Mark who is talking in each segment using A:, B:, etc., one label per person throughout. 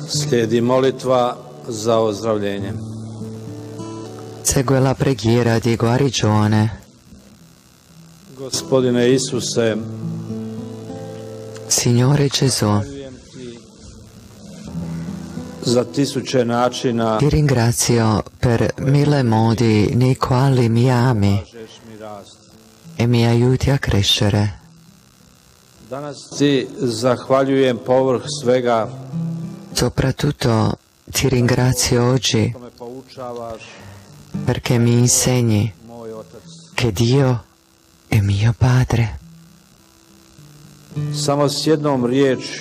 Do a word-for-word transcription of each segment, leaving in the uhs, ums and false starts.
A: Slijedi molitva za ozdravljenje.
B: Segue la preghiera di guarigione.
A: Gospodine Isuse,
B: Signore Gesù,
A: za tisuće načina
B: ti ringrazio per mille modi nei quali mi ami e mi aiuti a crescere.
A: Danas ti zahvaljujem povrh svega
B: Soprattutto ti ringrazio oggi
A: što me poučavaš,
B: perché mi insegni
A: moj Otac.
B: che Dio è mio Padre.
A: Samo s jednom riječju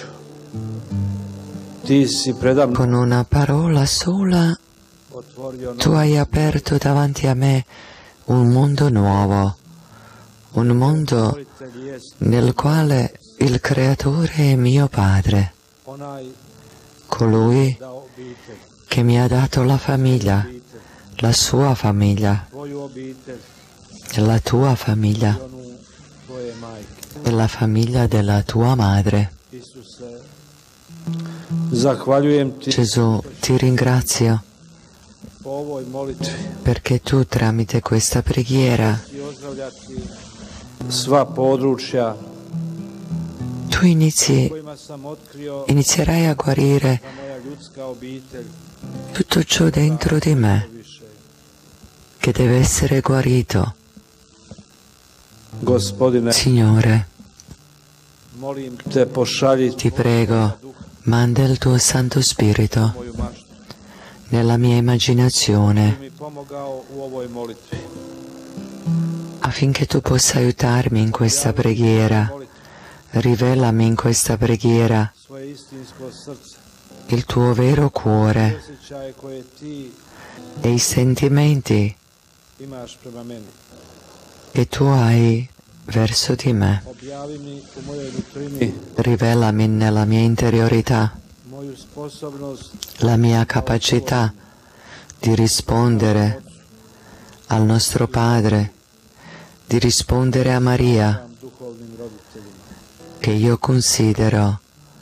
A: ti si predam
B: Con una parola sola
A: otvorio
B: tu hai aperto davanti a me un mondo nuovo, un mondo
A: stvoritelj jest
B: nel quale il Creatore è mio Padre,
A: onaj
B: colui
A: da obitelj,
B: che mi ha dato la famiglia, la sua famiglia,
A: tvoju obitelj
B: la tua famiglia
A: i onu tvoje majke.
B: e la famiglia della tua madre.
A: Isuse, zahvaljujem ti
B: Gesù, ti ringrazio
A: po ovoj molitvi
B: perché tu tramite questa preghiera
A: i ozdravljati sva područja
B: tu inizi,
A: kojima sam otkrio
B: inizierai a guarire
A: da moja ljudska obitelj
B: tutto ciò dentro di me
A: više.
B: che deve essere guarito.
A: Gospodine,
B: Signore,
A: molim te pošalji
B: ti prego, manda il tuo Santo Spirito
A: moju maštu
B: nella mia
A: koji
B: immaginazione
A: mi pomogao u ovoj molitvi.
B: affinché tu possa aiutarmi in questa preghiera. Rivelami in questa preghiera
A: Svoje istinsko srce,
B: il tuo vero cuore
A: osjećaje koje ti
B: e i sentimenti
A: imaš prema meni.
B: che tu hai verso di me.
A: Objavi mi u mojoj nutrini
B: Rivelami nella mia interiorità
A: moju sposobnost
B: la mia capacità di rispondere al nostro Padre, di rispondere a Maria,
A: sam duhovnim roditeljima.
B: che io considero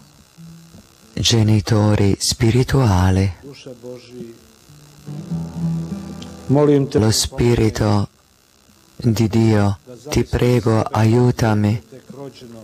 B: genitori spirituali.
A: Duše Božji, molim te
B: Lo Spirito di Dio, ti prego, aiutami
A: tek rođeno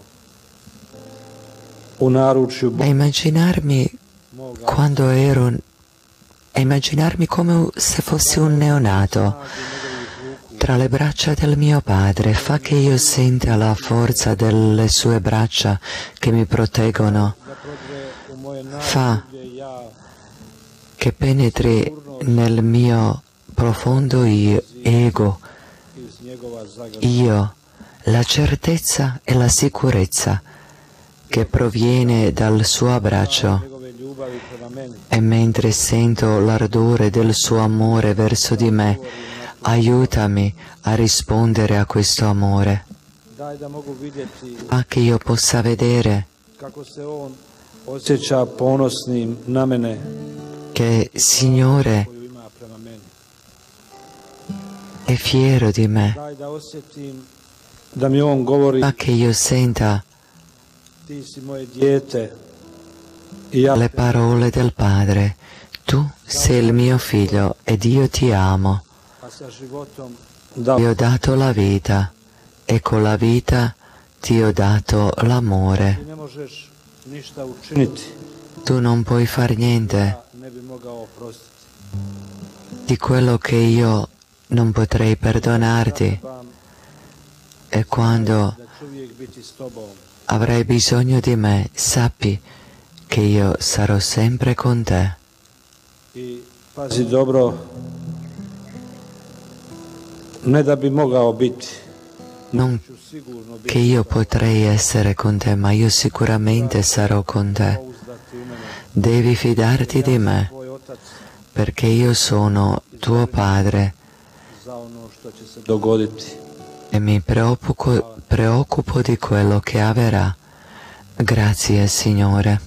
A: u naručju
B: a immaginarmi
A: moga
B: quando ero, a immaginarmi come se fossi un neonato tra le braccia del mio padre. Fa che io senta la forza delle sue braccia che mi proteggono.
A: da prodre u moje
B: Fa
A: najdublje ja,
B: che penetri nel mio profondo io, ego,
A: iz njegova zagrada.
B: io, la certezza e la sicurezza che proviene dal suo abbraccio.
A: Njegove ljubavi prema meni.
B: E mentre sento l'ardore del suo amore verso di me, aiutami a rispondere a questo amore,
A: Daj da mogu vidjeti
B: fa che io possa vedere
A: kako se on osjeća ponosnim na mene
B: che Signore
A: koju ima prema meni.
B: è fiero di me,
A: Daj da osjetim da mi on govori
B: fa che io senta
A: ti si moje dijete i ja
B: le parole del Padre. Tu sei il mio figlio ed io ti amo.
A: a sa životom
B: Ti
A: da
B: ho dato la vita e con la vita ti ho dato l'amore.
A: ti ne možeš ništa učiniti
B: Tu non puoi far niente
A: ja ne bi mogao oprostiti.
B: di quello che io non potrei perdonarti,
A: Trebam
B: e quando
A: da ću uvijek biti s tobom.
B: avrai bisogno di me, sappi che io sarò sempre con te.
A: I pazi dobro, ne da bi mogao biti,
B: Non
A: ću sigurno
B: che
A: biti
B: io potrei essere con te, ma io sicuramente sarò con te.
A: pouzdati u mene.
B: Devi fidarti di me,
A: Tvoj otac
B: perché io sono tuo padre
A: za ono što će se dogoditi.
B: e mi preoccupo, preoccupo di quello che avverrà. Grazie, Signore.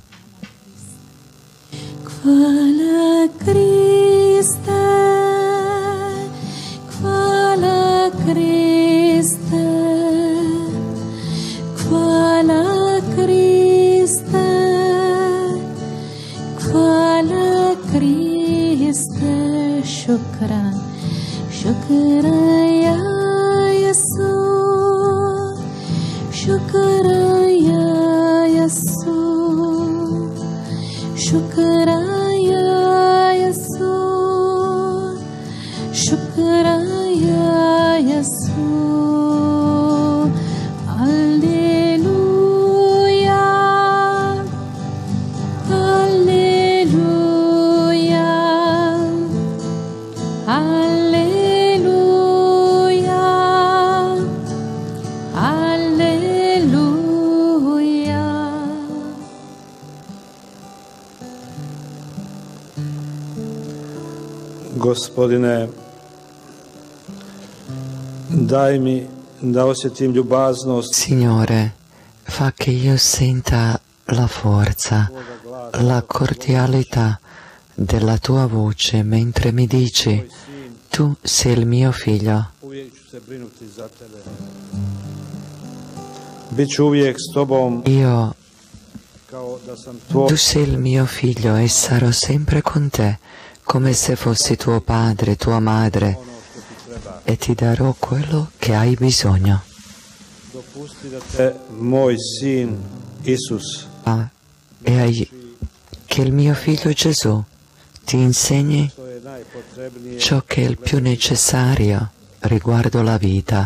C: Hvala Kriste, hvala Kriste, hvala Kriste, hvala شكرا شكرا يا يسوع شكرا يا يسوع شكرا يا يسوع شكرا يا يسوع هللويا هللويا هللويا هللويا.
A: Gospodine, daj mi da osjetim ljubaznost
B: Signore, fa che io senta la forza, la cordialità della tua voce mentre mi dici: tu sei il mio figlio.
A: uvijek ću se brinuti za tebe. Biću uvijek s tobom
B: Io,
A: kao da sam tvoj.
B: tu sei il mio figlio e sarò sempre con te, come se fossi tuo padre, tua madre,
A: Ono što ti treba.
B: e ti darò quello che hai bisogno.
A: Dopusti da te moj sin Isus
B: Ah, e ai, che il mio figlio Gesù ti insegni
A: što je najpotrebnije
B: ciò che è il più necessario riguardo la vita.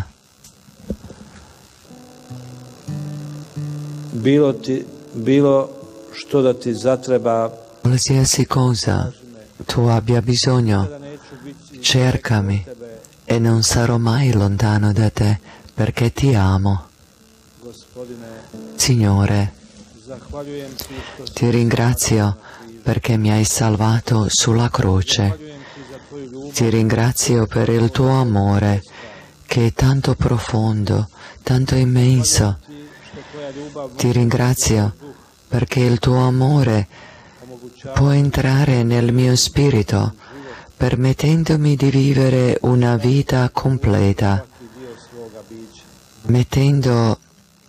A: bilo ti bilo što da ti zatreba,
B: Qualsiasi cosa tu abbia bisogno,
A: da neću biti
B: cercami e non sarò mai lontano da te, perché ti amo.
A: Gospodine,
B: Signore,
A: zahvaljujem ti što si
B: ti ringrazio perché mi hai salvato sulla croce.
A: zahvaljujem ti za tvoju ljubav
B: Ti ringrazio per il tuo amore che è tanto profondo, tanto immenso.
A: ti što tvoja ljubav
B: Ti ringrazio perché il tuo amore
A: omogućava
B: può entrare nel mio spirito, permettendomi di vivere una vita completa,
A: svaki dio svoga bića.
B: mettendo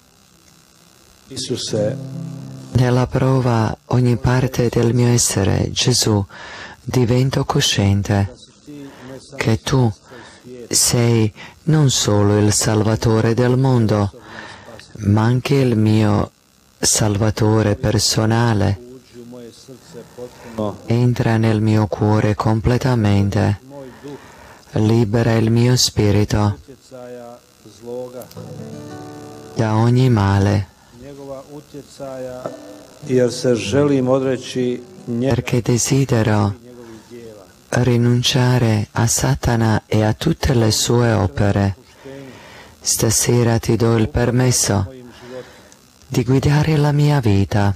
A: Isuse,
B: nella prova ogni parte del mio essere. Gesù, divento cosciente che tu sei non solo il Salvatore del mondo, ma anche il mio Salvatore personale.
A: uđi u moje srce potpuno,
B: Entra nel mio cuore completamente,
A: moj duh
B: libera il mio spirito
A: utjecaja zloga,
B: da ogni male,
A: njegova utjecaja, jer se želim odreći njega
B: perché desidero
A: i njegovih djela.
B: rinunciare a Satana e a tutte le sue opere. Stasera ti do il permesso
A: Mojim životom
B: di guidare la mia vita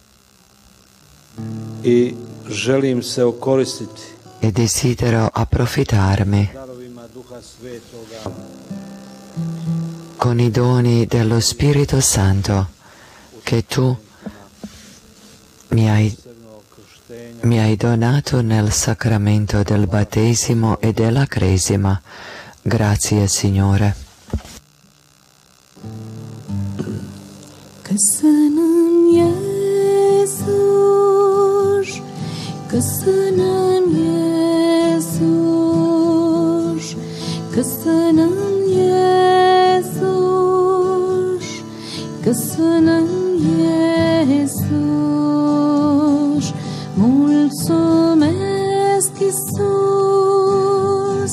A: i želim se okoristiti
B: e desidero approfittarmi
A: darovima Duha Svetoga
B: con i doni dello Spirito Santo che tu mi hai,
A: crnog krštenja
B: mi hai donato nel sacramento del battesimo e della cresima. Grazie, Signore.
C: Köszönöm Jézus, köszönöm Jézus, köszönöm Jézus, köszönöm Jézus, mulțumesc Iisus,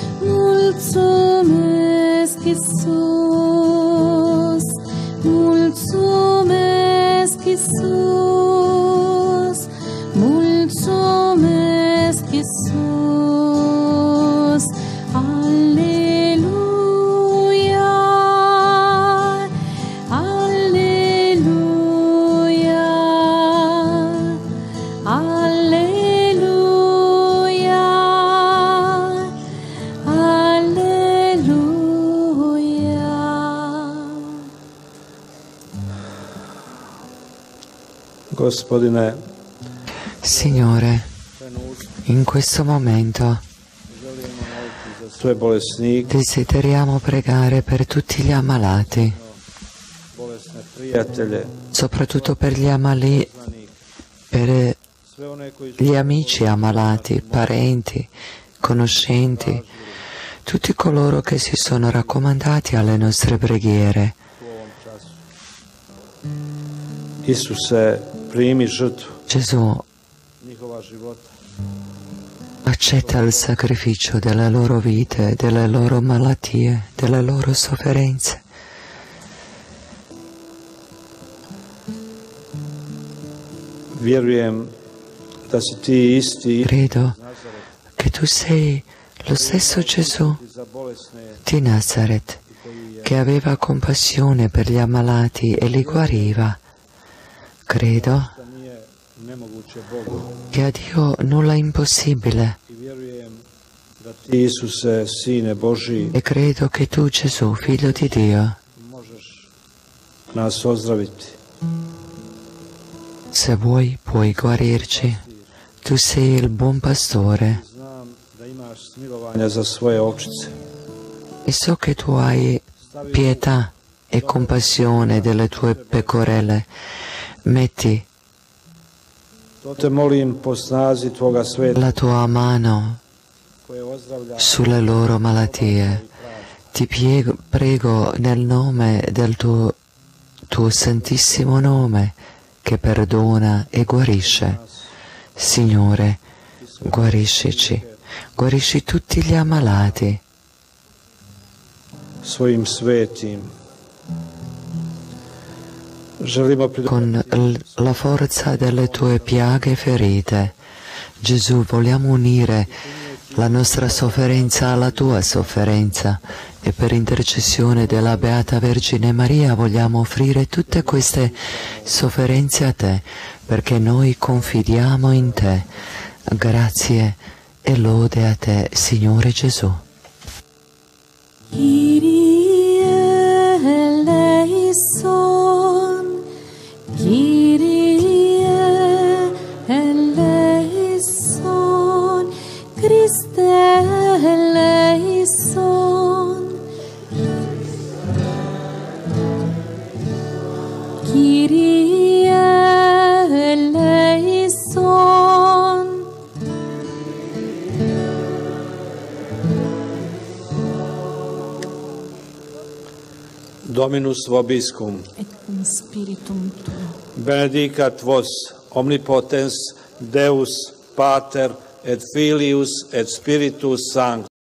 C: mulțumesc Iisus, mulțumesc Iisus, mulțumesc Iisus, aleluia, aleluia, aleluia, aleluia.
A: Gospodine,
B: Signore, in questo momento
A: želimo moliti za sve bolesnike,
B: desideriamo pregare per tutti gli ammalati,
A: bolesne prijatelje,
B: soprattutto per gli ammali,
A: znanih,
B: per
A: sve one koji su
B: gli amici ammalati, parenti, conoscenti, tutti coloro che si sono raccomandati alle nostre preghiere.
A: Isuse, primi žrtvu
B: Gesù,
A: njihova života.
B: accetta il sacrificio delle loro vite, delle loro malattie, delle loro sofferenze.
A: Vjerujem da si ti isti
B: Credo che tu sei lo stesso Gesù
A: za bolesne
B: di Nazaret, che aveva compassione per gli ammalati e li guariva. Credo
A: da nije nemoguće Bogu.
B: che a Dio nulla è impossibile
A: I vjerujem da ti Isuse, Sine Božji,
B: e credo che tu, Gesù, figlio di Dio,
A: možeš nas ozdraviti.
B: se vuoi puoi guarirci. Tu sei il buon pastore
A: Znam da imaš smilovanja za svoje ovčice.
B: e so che tu hai pietà e compassione delle tue pecorelle. Metti
A: To te molim po snazi Tvoga sveta
B: la tua mano
A: koje ozdravlja
B: sulle loro malattie. Ti piego, prego nel nome del tuo, tuo santissimo nome che perdona e guarisce. Signore, guariscici, guarisci tutti gli ammalati
A: svojim svetim. Želimo
B: con l- la forza delle tue piaghe ferite. Gesù, vogliamo unire la nostra sofferenza alla tua sofferenza e per intercessione della Beata Vergine Maria vogliamo offrire tutte queste sofferenze a te, perché noi confidiamo in te. Grazie e lode a te, Signore Gesù.
C: Kyrie eleison, Kyrie eleison, Christe eleison, Kyrie eleison.
A: Dominus vobiscum,
C: Et cum spiritum tuo.
A: benedicat vos omnipotens Deus Pater et Filius et Spiritus Sanctus.